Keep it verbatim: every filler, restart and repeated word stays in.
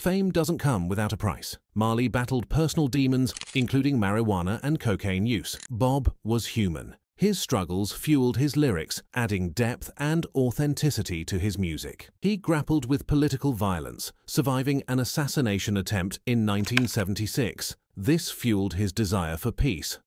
fame doesn't come without a price. Marley battled personal demons, including marijuana and cocaine use. Bob was human. His struggles fueled his lyrics, adding depth and authenticity to his music. He grappled with political violence, surviving an assassination attempt in nineteen seventy-six. This fueled his desire for peace,